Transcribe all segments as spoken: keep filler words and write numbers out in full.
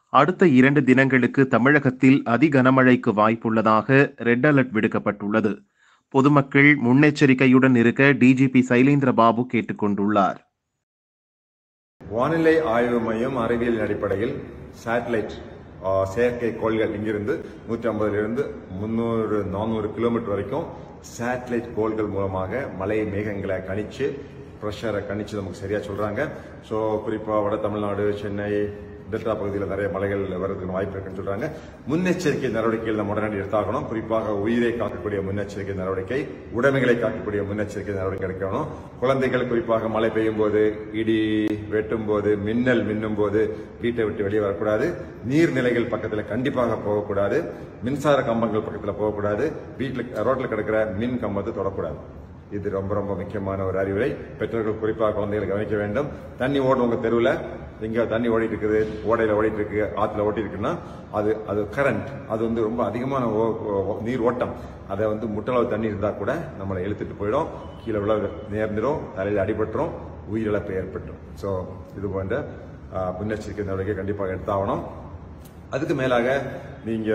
அடுத்த இரண்டு தினங்களுக்கு தமிழகத்தில் அதிகனமழைக்கு வாய்ப்புள்ளதாக ரெட் அலர்ட் விடுக்கப்பட்டுள்ளது. பொதுமக்கள் முன்னெச்சரிக்கையுடன் இருக்க டிஜிபி சைலேந்திர பாபு கேட்டுக் கொண்டுள்ளார். வானிலை ஆய்வு மையம் அறிவியல் அடிப்படையில் சேட்டலைட் செயற்கை கோள்கள் இங்கிருந்து நூற்றி ஐம்பதிலிருந்து முன்னூறு நானூறு கிலோமீட்டர் வரைக்கும் சேட்டலைட் கோள்கள் மூலமாக மழை மேகங்களை கணிச்சு ப்ரெஷரை கணிச்சு நமக்கு சரியா சொல்றாங்க. ஸோ குறிப்பா வட தமிழ்நாடு, சென்னை, டெல்டா பகுதியில் நிறைய மழைகள் வர்றதுக்கு வாய்ப்பு இருக்குன்னு சொல்றாங்க. முன்னெச்சரிக்கை நடவடிக்கைகள் நம்ம உடனடி எடுத்தாகணும். குறிப்பாக உயிரை காக்கக்கூடிய முன்னெச்சரிக்கை நடவடிக்கை, உடைமைகளை காக்கக்கூடிய முன்னெச்சரிக்கை நடவடிக்கை எடுக்கணும். குழந்தைகள் குறிப்பாக மழை பெய்யும் போது, இடி வெட்டும் போது, மின்னல் மின்னும் போது வீட்டை விட்டு வெளியே வரக்கூடாது. நீர்நிலைகள் பக்கத்தில் கண்டிப்பாக போகக்கூடாது. மின்சார கம்பங்கள் பக்கத்தில் போகக்கூடாது. வீட்டில் ரோட்ல கிடக்கிற மின் கம்பத்தை தொடக்கூடாது. இது ரொம்ப ரொம்ப முக்கியமான ஒரு அறிவுரை. பெற்றோர்கள் குறிப்பாக குழந்தைகளை கவனிக்க வேண்டும். தண்ணி ஓடும் உங்க தெருவில் எங்க தண்ணி ஓடிட்டு இருக்குது, ஓடையில ஓடிட்டு இருக்கு, ஆத்துல ஓட்டி இருக்குன்னா அது அது கரண்ட், அது வந்து ரொம்ப அதிகமான நீர் ஓட்டம். அதை வந்து முட்டளவு தண்ணி இருந்தா கூட நம்மளை இழுத்துட்டு போயிடும், கீழே விழ நேர்ந்துடும், தலையில அடிபட்டுரும், உயிரிழப்பு ஏற்பட்டுரும். ஸோ இது போன்ற முன்னெச்சரிக்கை நடவடிக்கை கண்டிப்பாக எடுத்தாகணும். அதுக்கு மேலாக நீங்க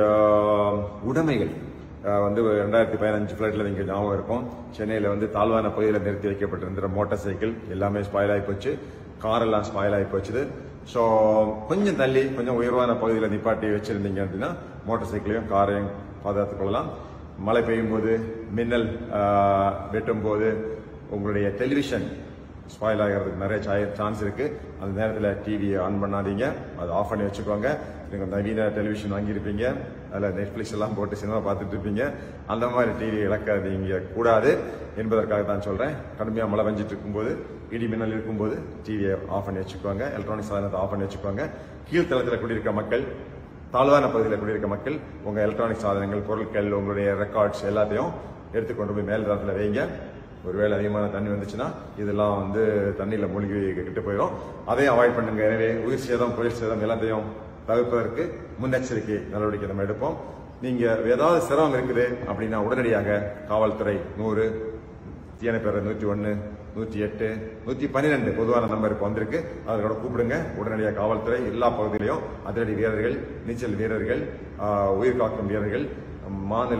உடைமைகள் வந்து ரெண்டாயிரத்தி பதினஞ்சு பிளைட்ல நீங்க ஞாபகம் இருக்கும், சென்னையில வந்து தாழ்வான பகுதியில் நிறுத்தி வைக்கப்பட்டிருந்த மோட்டார் சைக்கிள் எல்லாமே ஸ்பாயில் ஆகி போச்சு, கார் எல்லாம் ஸ்பாயில் ஆகி போச்சுது. ஸோ கொஞ்சம் தள்ளி கொஞ்சம் உயர்வான பகுதியில் நிப்பாட்டி வச்சிருந்தீங்க அப்படின்னா மோட்டார் சைக்கிளையும் காரையும் பாதுகாத்துக் கொள்ளலாம். மழை பெய்யும் போது, மின்னல் வெட்டும் போது உங்களுடைய டெலிவிஷன் ஸ்பாயில் ஆகிறதுக்கு நிறைய சான்ஸ் இருக்கு. அந்த நேரத்தில் டிவியை ஆன் பண்ணாதீங்க, அதை ஆஃப் பண்ணி வச்சுக்கோங்க. நீங்க நவீன டெலிவிஷன் வாங்கியிருப்பீங்க, அதில் நெட்ஃபிளிக்ஸ் எல்லாம் போட்டு சினிமா பார்த்துட்டு இருப்பீங்க. அந்த மாதிரி டிவி இழக்காதீங்க கூடாது என்பதற்காக தான் சொல்றேன். கடுமையாக மழை பெஞ்சிட்டு இருக்கும்போது, இடி மின்னல் இருக்கும்போது டிவியை ஆஃப் பண்ணி வச்சுக்கோங்க, எலக்ட்ரானிக் சாதனத்தை ஆஃப் பண்ணி வச்சுக்கோங்க. கீழ்த்தளத்தில் குடியிருக்க மக்கள், தாழ்வான பகுதியில் குடியிருக்க மக்கள் உங்க எலக்ட்ரானிக் சாதனங்கள், பொருட்கள், உங்களுடைய ரெக்கார்ட்ஸ் எல்லாத்தையும் எடுத்துக்கொண்டு போய் மேல் தளத்தில் வைங்க. ஒருவேளை அதிகமான தண்ணி வந்துச்சுன்னா இதெல்லாம் வந்து தண்ணியில மூழ்கி கிட்ட போயிடும். அதையும் அவாய்ட் பண்ணுங்க. எனவே உயிர் சேதம், பொருள் சேதம் எல்லாத்தையும் தவிர்ப்பதற்கு முன்னெச்சரிக்கை நடவடிக்கை நம்ம எடுப்போம். நீங்க ஏதாவது சிரமம் இருக்குது அப்படின்னா உடனடியாக காவல்துறை நூறு, தீயணைப்பு நூற்றி ஒன்னு, நூற்றி எட்டு, நூற்றி பன்னிரெண்டு பொதுவான நம்பர் இப்போ வந்திருக்கு, அதோட கூப்பிடுங்க. உடனடியாக காவல்துறை எல்லா பகுதியிலையும் அதிரடி வீரர்கள், நீச்சல் வீரர்கள், உயிர் காக்கும் வீரர்கள், மாநில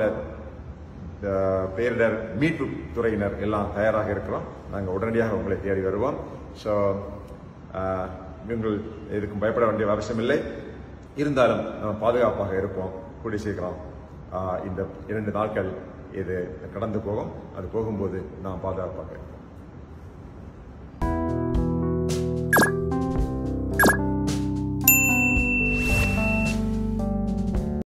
பேரிடர் மீட்பு துறையினர் எல்லாம் தயாராக இருக்கிறோம். நாங்கள் உடனடியாக உங்களை தேடி வருவோம். ஸோ நீங்கள் எதுக்கும் பயப்பட வேண்டிய அவசியம் இல்லை. இருந்தாலும் நம்ம பாதுகாப்பாக இருப்போம். கூடி சீக்கிரம் இந்த இரண்டு நாட்கள் இது கடந்து போகும். அது போகும்போது நாம் பாதுகாப்பாக